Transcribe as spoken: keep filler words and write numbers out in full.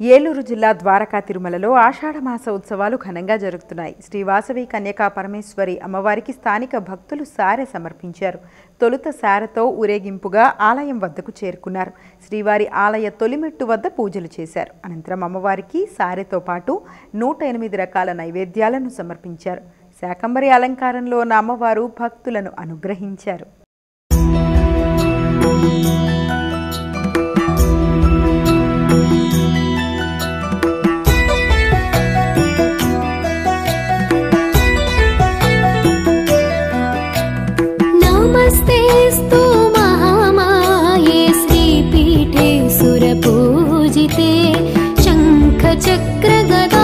ఏలూరు జిల్లా ద్వారకా తిరుమలలో ఆషాఢమాస ఉత్సవాలు ఘనంగా జరుగుతున్నాయి. శ్రీ వాసవి కన్యకా పరమేశ్వరి అమ్మవారికి స్థానిక భక్తులు సారె సమర్పించారు. తొలుత సారెతో ఊరేగింపుగా ఆలయం వద్దకు చేరుకున్నారు. శ్రీవారి ఆలయ తొలిమెట్టు వద్ద పూజలు చేశారు. అనంతరం అమ్మవారికి సారెతో పాటు నూట ఎనిమిది రకాల నైవేద్యాలను సమర్పించారు. శాకంబరి అలంకారంలో ఉన్న అమ్మవారు భక్తులను అనుగ్రహించారు. नमस्तेस्तु महामाये श्रीपीठे सुरपूजिते शङ्खचक्रगदा